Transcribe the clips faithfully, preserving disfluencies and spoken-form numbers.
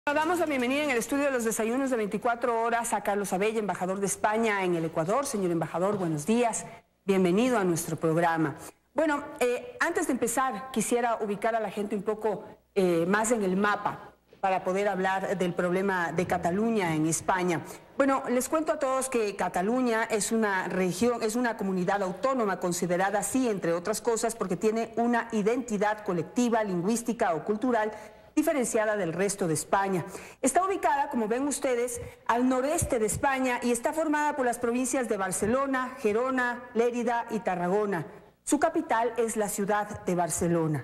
Damos la bienvenida en el estudio de los desayunos de veinticuatro horas a Carlos Abella, embajador de España en el Ecuador. Señor embajador, buenos días, bienvenido a nuestro programa. Bueno, eh, antes de empezar quisiera ubicar a la gente un poco eh, más en el mapa para poder hablar del problema de Cataluña en España. Bueno, les cuento a todos que Cataluña es una región, es una comunidad autónoma considerada así, entre otras cosas, porque tiene una identidad colectiva, lingüística o cultural diferenciada del resto de España. Está ubicada, como ven ustedes, al noreste de España y está formada por las provincias de Barcelona, Gerona, Lérida y Tarragona. Su capital es la ciudad de Barcelona.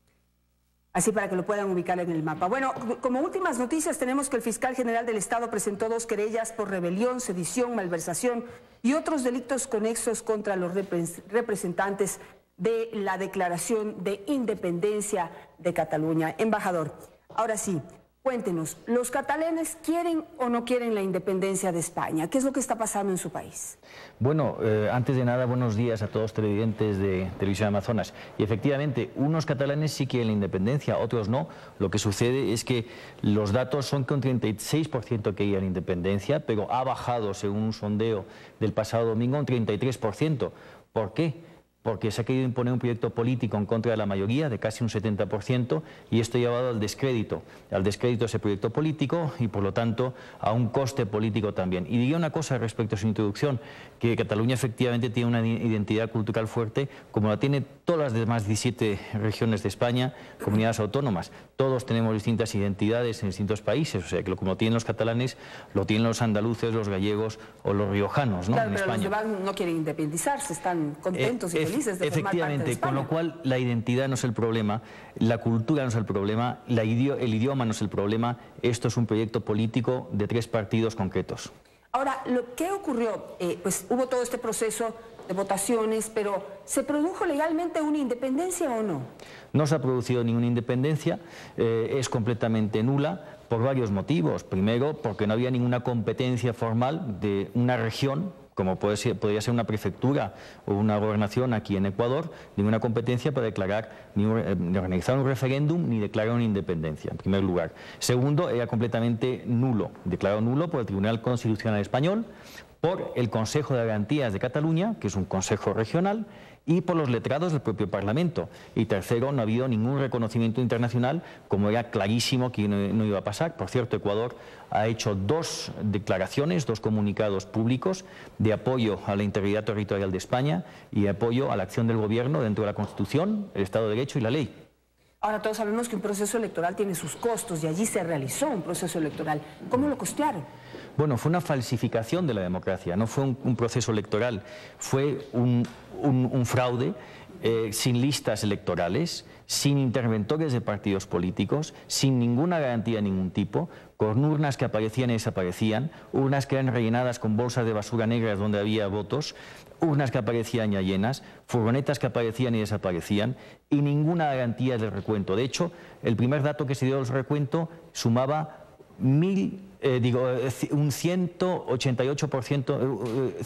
Así para que lo puedan ubicar en el mapa. Bueno, como últimas noticias tenemos que el fiscal general del Estado presentó dos querellas por rebelión, sedición, malversación y otros delitos conexos contra los representantes de la Declaración de Independencia de Cataluña. Embajador, ahora sí, cuéntenos, ¿los catalanes quieren o no quieren la independencia de España? ¿Qué es lo que está pasando en su país? Bueno, eh, antes de nada, buenos días a todos los televidentes de Televisión Amazonas. Y efectivamente, unos catalanes sí quieren la independencia, otros no. Lo que sucede es que los datos son que un treinta y seis por ciento querían independencia, pero ha bajado, según un sondeo del pasado domingo, un treinta y tres por ciento. ¿Por qué? Porque se ha querido imponer un proyecto político en contra de la mayoría, de casi un setenta por ciento, y esto ha llevado al descrédito, al descrédito de ese proyecto político y, por lo tanto, a un coste político también. Y diría una cosa respecto a su introducción, que Cataluña efectivamente tiene una identidad cultural fuerte, como la tiene todas las demás diecisiete regiones de España, comunidades autónomas. Todos tenemos distintas identidades en distintos países, o sea, que como tienen los catalanes, lo tienen los andaluces, los gallegos o los riojanos, ¿no? Claro, en pero España. los demás no quieren independizarse, están contentos Eh, y felices de formar parte de Efectivamente, España. con lo cual la identidad no es el problema, la cultura no es el problema, la idio el idioma no es el problema, esto es un proyecto político de tres partidos concretos. Ahora, lo que ocurrió, eh, pues hubo todo este proceso de votaciones, pero ¿se produjo legalmente una independencia o no? No se ha producido ninguna independencia, eh, es completamente nula por varios motivos. Primero, porque no había ninguna competencia formal de una región, como puede ser, podría ser una prefectura o una gobernación aquí en Ecuador, ninguna competencia para declarar, ni, ni organizar un referéndum ni declarar una independencia, en primer lugar. Segundo, era completamente nulo, declarado nulo por el Tribunal Constitucional Español, por el Consejo de Garantías de Cataluña, que es un consejo regional, y por los letrados del propio Parlamento. Y tercero, no ha habido ningún reconocimiento internacional, como era clarísimo que no, no iba a pasar. Por cierto, Ecuador ha hecho dos declaraciones, dos comunicados públicos de apoyo a la integridad territorial de España y de apoyo a la acción del gobierno dentro de la Constitución, el Estado de Derecho y la ley. Ahora todos sabemos que un proceso electoral tiene sus costos y allí se realizó un proceso electoral. ¿Cómo lo costearon? Bueno, fue una falsificación de la democracia, no fue un, un proceso electoral, fue un, un, un fraude eh, sin listas electorales, sin interventores de partidos políticos, sin ninguna garantía de ningún tipo, con urnas que aparecían y desaparecían, urnas que eran rellenadas con bolsas de basura negras donde había votos, urnas que aparecían ya llenas, furgonetas que aparecían y desaparecían, y ninguna garantía del recuento. De hecho, el primer dato que se dio del recuento sumaba mil, eh, digo, un ciento ochenta y ocho por ciento,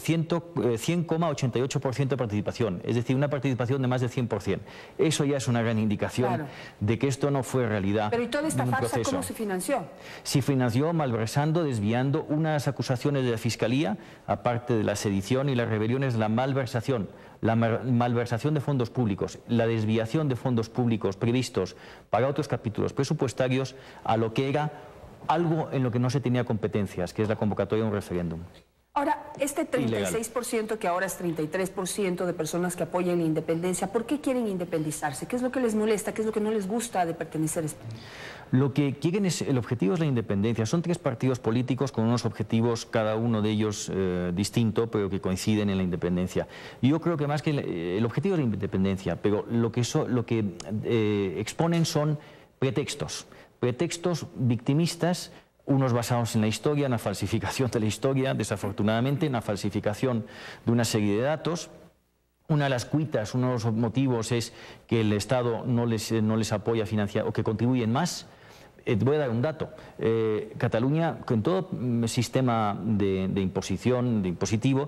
cien coma ochenta y ocho por ciento de participación, es decir, una participación de más del cien por cien. Eso ya es una gran indicación, claro, de que esto no fue realidad. Pero ¿y toda esta farsa proceso. cómo se financió? Se financió malversando, desviando unas acusaciones de la Fiscalía, aparte de la sedición y las rebeliones, la malversación. La malversación de fondos públicos, la desviación de fondos públicos previstos para otros capítulos presupuestarios a lo que era algo en lo que no se tenía competencias, que es la convocatoria de un referéndum. Ahora, este treinta y seis por ciento que ahora es treinta y tres por ciento de personas que apoyan la independencia, ¿por qué quieren independizarse? ¿Qué es lo que les molesta? ¿Qué es lo que no les gusta de pertenecer a España? Lo que quieren es, el objetivo es la independencia. Son tres partidos políticos con unos objetivos, cada uno de ellos eh, distinto, pero que coinciden en la independencia. Y yo creo que más que el, el objetivo es la independencia, pero lo que, so, lo que eh, exponen son pretextos. Pretextos victimistas, unos basados en la historia, en la falsificación de la historia, desafortunadamente, en la falsificación de una serie de datos. Una de las cuitas, uno de los motivos es que el Estado no les, no les apoya financiar o que contribuyen más. Eh, voy a dar un dato. Eh, Cataluña, con todo sistema de, de imposición, de impositivo,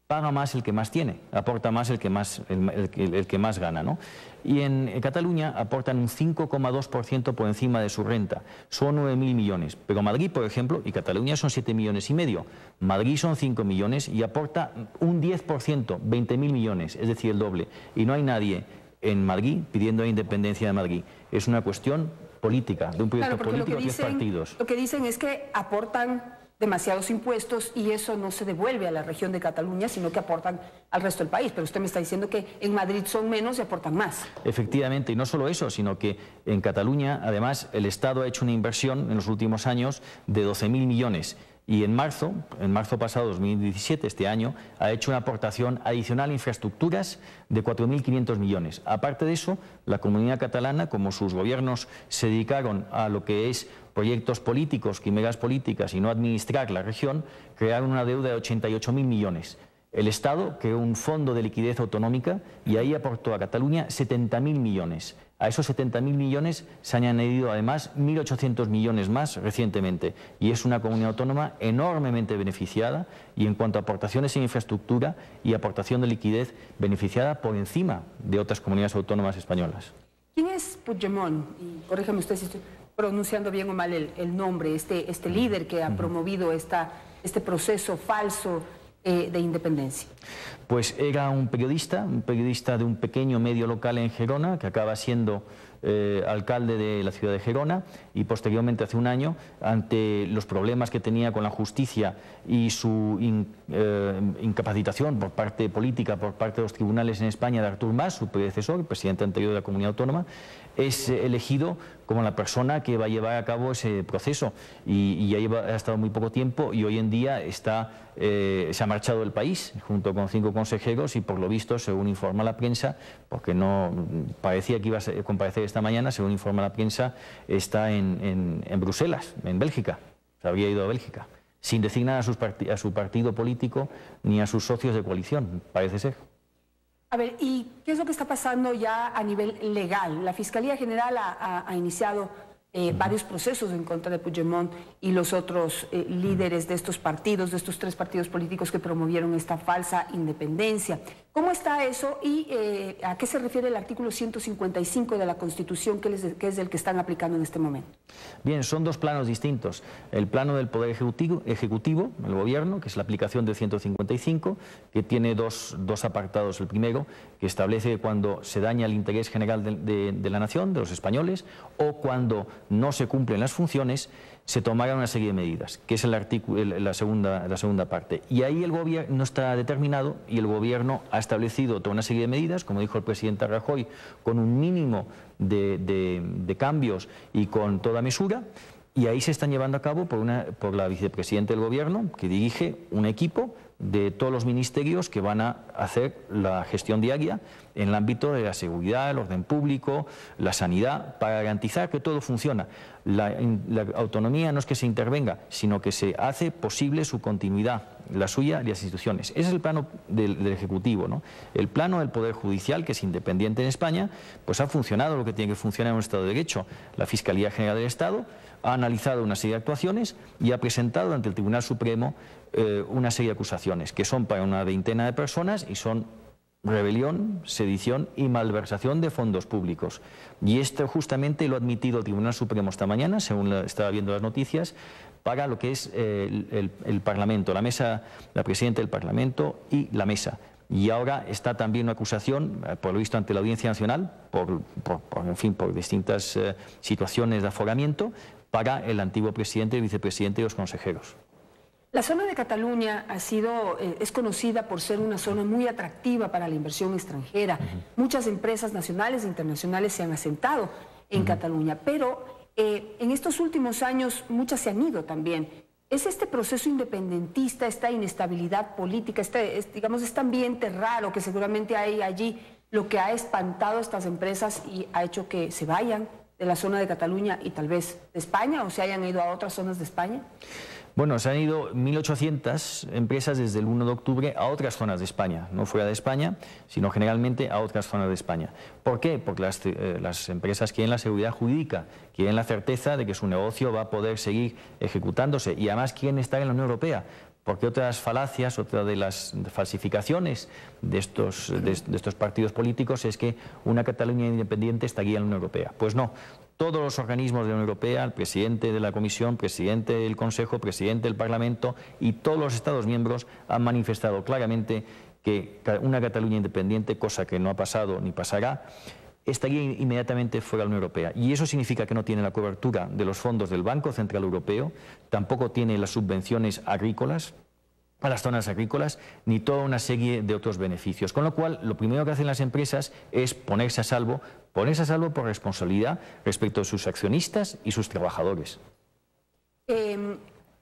paga más el que más tiene, aporta más el que más, el, el, el que más gana, ¿no? Y en, en Cataluña aportan un cinco coma dos por ciento por encima de su renta, son nueve mil millones, pero Madrid, por ejemplo, y Cataluña son siete millones y medio, Madrid son cinco millones y aporta un diez por ciento, veinte mil millones, es decir, el doble, y no hay nadie en Madrid pidiendo la independencia de Madrid. Es una cuestión política, de un proyecto claro, político de diez partidos. Lo que dicen es que aportan demasiados impuestos y eso no se devuelve a la región de Cataluña, sino que aportan al resto del país. Pero usted me está diciendo que en Madrid son menos y aportan más. Efectivamente, y no solo eso, sino que en Cataluña, además, el Estado ha hecho una inversión en los últimos años de doce mil millones. Y en marzo, en marzo pasado, dos mil diecisiete, este año, ha hecho una aportación adicional a infraestructuras de cuatro mil quinientos millones. Aparte de eso, la comunidad catalana, como sus gobiernos se dedicaron a lo que es proyectos políticos, quimeras políticas y no administrar la región, crearon una deuda de ochenta y ocho mil millones. El Estado creó un fondo de liquidez autonómica y ahí aportó a Cataluña setenta mil millones. A esos setenta mil millones se han añadido además mil ochocientos millones más recientemente y es una comunidad autónoma enormemente beneficiada y en cuanto a aportaciones en infraestructura y aportación de liquidez beneficiada por encima de otras comunidades autónomas españolas. ¿Quién es Puigdemont? Y corríjame usted si estoy pronunciando bien o mal el, el nombre, este, este líder que ha promovido esta, este proceso falso eh, de independencia. Pues era un periodista, un periodista de un pequeño medio local en Gerona, que acaba siendo eh, alcalde de la ciudad de Gerona y posteriormente hace un año, ante los problemas que tenía con la justicia y su in, eh, incapacitación por parte política, por parte de los tribunales en España de Artur Mas, su predecesor, el presidente anterior de la comunidad autónoma, es elegido como la persona que va a llevar a cabo ese proceso y, y ya lleva, ha estado muy poco tiempo y hoy en día está, eh, se ha marchado del país junto con cinco consejeros y por lo visto, según informa la prensa, porque no parecía que iba a comparecer esta mañana, según informa la prensa, está en, en, en Bruselas, en Bélgica, se habría ido a Bélgica, sin designar a, sus part a su partido político ni a sus socios de coalición, parece ser. A ver, ¿y qué es lo que está pasando ya a nivel legal? La Fiscalía General ha, ha, ha iniciado eh, uh-huh. varios procesos en contra de Puigdemont y los otros eh, líderes de estos partidos, de estos tres partidos políticos que promovieron esta falsa independencia. ¿Cómo está eso y eh, a qué se refiere el artículo ciento cincuenta y cinco de la Constitución, que es, que es el que están aplicando en este momento? Bien, son dos planos distintos. El plano del Poder Ejecutivo, ejecutivo el Gobierno, que es la aplicación del ciento cincuenta y cinco, que tiene dos, dos apartados. El primero, que establece que cuando se daña el interés general de, de, de la nación, de los españoles, o cuando no se cumplen las funciones, se tomará una serie de medidas, que es el artículo, el, la, segunda, la segunda parte. Y ahí el gobierno no está determinado y el gobierno ha establecido toda una serie de medidas, como dijo el presidente Rajoy, con un mínimo de, de, de cambios y con toda mesura, y ahí se están llevando a cabo por, una, por la vicepresidenta del gobierno, que dirige un equipo de todos los ministerios que van a hacer la gestión diaria en el ámbito de la seguridad, el orden público, la sanidad, para garantizar que todo funciona. La, la autonomía no es que se intervenga, sino que se hace posible su continuidad, la suya y las instituciones. Ese es el plano del, del Ejecutivo, ¿no? El plano del Poder Judicial, que es independiente en España, pues ha funcionado lo que tiene que funcionar en un Estado de Derecho. La Fiscalía General del Estado ha analizado una serie de actuaciones y ha presentado ante el Tribunal Supremo eh, una serie de acusaciones, que son para una veintena de personas y son rebelión, sedición y malversación de fondos públicos. Y esto justamente lo ha admitido el Tribunal Supremo esta mañana, según la, estaba viendo las noticias, para lo que es eh, el, el, el Parlamento, la mesa, la presidenta del Parlamento y la mesa. Y ahora está también una acusación, por lo visto ante la Audiencia Nacional, por, por, por, en fin, por distintas eh, situaciones de aforamiento, para el antiguo presidente, el vicepresidente y los consejeros. La zona de Cataluña ha sido, eh, es conocida por ser una zona muy atractiva para la inversión extranjera. Uh-huh. Muchas empresas nacionales e internacionales se han asentado en uh-huh. Cataluña, pero eh, en estos últimos años muchas se han ido también. ¿Es este proceso independentista, esta inestabilidad política, este, es, digamos, este ambiente raro que seguramente hay allí, lo que ha espantado a estas empresas y ha hecho que se vayan de la zona de Cataluña y tal vez de España o se hayan ido a otras zonas de España? Bueno, se han ido mil ochocientas empresas desde el uno de octubre a otras zonas de España, no fuera de España, sino generalmente a otras zonas de España. ¿Por qué? Porque las, eh, las empresas quieren la seguridad jurídica, quieren la certeza de que su negocio va a poder seguir ejecutándose y además quieren estar en la Unión Europea, porque otras falacias, otra de las falsificaciones de estos, de, de estos partidos políticos es que una Cataluña independiente estaría en la Unión Europea. Pues no. Todos los organismos de la Unión Europea, el presidente de la Comisión, presidente del Consejo, presidente del Parlamento y todos los Estados miembros han manifestado claramente que una Cataluña independiente, cosa que no ha pasado ni pasará, estaría inmediatamente fuera de la Unión Europea. Y eso significa que no tiene la cobertura de los fondos del Banco Central Europeo, tampoco tiene las subvenciones agrícolas a las zonas agrícolas, ni toda una serie de otros beneficios. Con lo cual, lo primero que hacen las empresas es ponerse a salvo, ponerse a salvo por responsabilidad respecto de sus accionistas y sus trabajadores. Eh,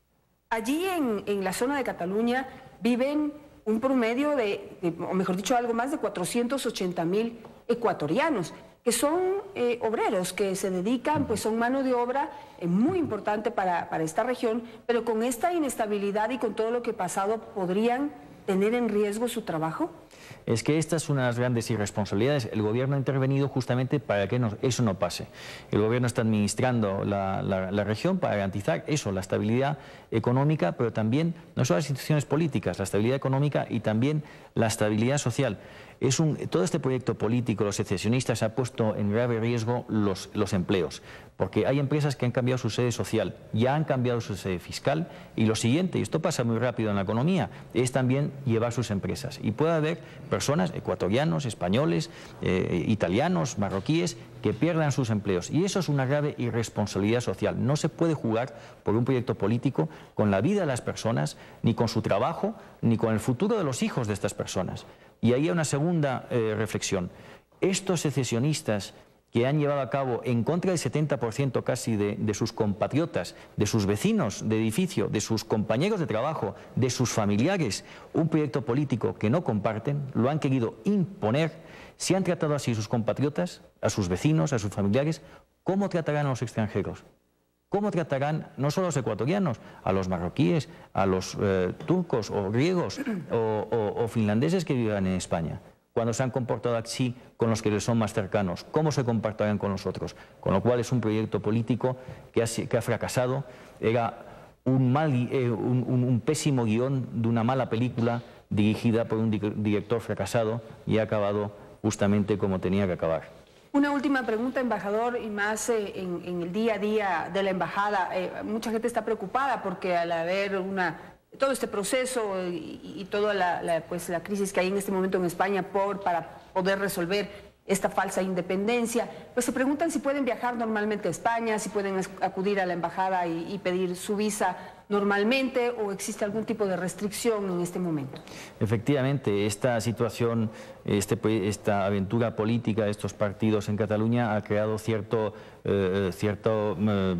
allí en, en la zona de Cataluña viven un promedio de, de, o mejor dicho, algo más de cuatrocientos ochenta mil ecuatorianos, que son eh, obreros, que se dedican, pues son mano de obra eh, muy importante para, para esta región, pero con esta inestabilidad y con todo lo que ha pasado, ¿podrían tener en riesgo su trabajo? Es que esta es una de las grandes irresponsabilidades. El gobierno ha intervenido justamente para que no, eso no pase. El gobierno está administrando la, la, la región para garantizar eso, la estabilidad económica, pero también, no solo las instituciones políticas, la estabilidad económica y también la estabilidad social. Es un, todo este proyecto político, los secesionistas, ha puesto en grave riesgo los, los empleos, porque hay empresas que han cambiado su sede social, ya han cambiado su sede fiscal, y lo siguiente, y esto pasa muy rápido en la economía, es también llevar sus empresas. Y puede haber personas, ecuatorianos, españoles, eh, italianos, marroquíes, que pierdan sus empleos. Y eso es una grave irresponsabilidad social. No se puede jugar por un proyecto político con la vida de las personas, ni con su trabajo, ni con el futuro de los hijos de estas personas. Y ahí hay una segunda eh, reflexión. Estos secesionistas que han llevado a cabo en contra del setenta por ciento casi de, de sus compatriotas, de sus vecinos de edificio, de sus compañeros de trabajo, de sus familiares, un proyecto político que no comparten, lo han querido imponer. Si han tratado así a sus compatriotas, a sus vecinos, a sus familiares, ¿cómo tratarán a los extranjeros? ¿Cómo tratarán no solo a los ecuatorianos, a los marroquíes, a los eh, turcos o griegos o, o, o finlandeses que vivan en España? Cuando se han comportado así con los que les son más cercanos, ¿cómo se comportarán con los otros? Con lo cual es un proyecto político que ha, que ha fracasado. Era un, mal, eh, un, un, un pésimo guión de una mala película dirigida por un di director fracasado y ha acabado justamente como tenía que acabar. Una última pregunta, embajador, y más eh, en, en el día a día de la embajada. Eh, mucha gente está preocupada porque al haber una, todo este proceso y, y toda la, la, pues, la crisis que hay en este momento en España por, para poder resolver esta falsa independencia, pues se preguntan si pueden viajar normalmente a España, si pueden acudir a la embajada y, y pedir su visa normalmente, o existe algún tipo de restricción en este momento. Efectivamente, esta situación, este, esta aventura política de estos partidos en Cataluña ha creado cierto, eh, cierto, eh,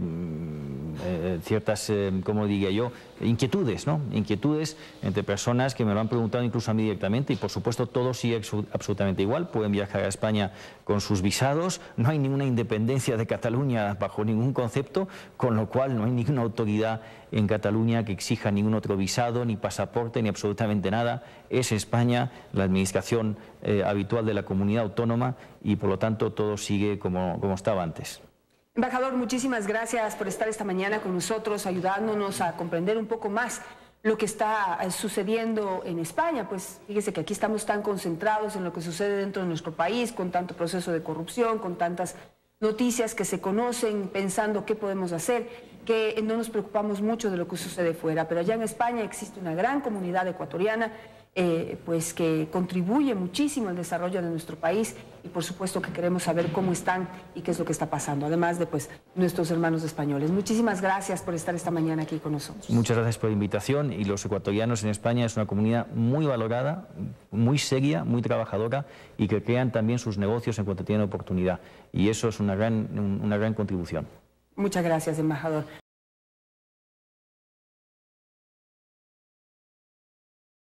eh, ciertas, eh, ¿cómo diría yo?, inquietudes, ¿no? Inquietudes entre personas que me lo han preguntado incluso a mí directamente, y por supuesto todo sigue absolutamente igual. Pueden viajar a España con sus visados, no hay ninguna independencia de Cataluña bajo ningún concepto, con lo cual no hay ninguna autoridad en Cataluña que exija ningún otro visado, ni pasaporte, ni absolutamente nada. Es España la administración eh, habitual de la comunidad autónoma y por lo tanto todo sigue como, como estaba antes. Embajador, muchísimas gracias por estar esta mañana con nosotros, ayudándonos a comprender un poco más lo que está sucediendo en España. Pues fíjese que aquí estamos tan concentrados en lo que sucede dentro de nuestro país, con tanto proceso de corrupción, con tantas noticias que se conocen, pensando qué podemos hacer, que no nos preocupamos mucho de lo que sucede fuera. Pero allá en España existe una gran comunidad ecuatoriana eh, pues que contribuye muchísimo al desarrollo de nuestro país, y por supuesto que queremos saber cómo están y qué es lo que está pasando, además de pues nuestros hermanos españoles. Muchísimas gracias por estar esta mañana aquí con nosotros. Muchas gracias por la invitación. Y los ecuatorianos en España es una comunidad muy valorada, muy seria, muy trabajadora, y que crean también sus negocios en cuanto tienen oportunidad, y eso es una gran, una gran contribución. Muchas gracias, embajador.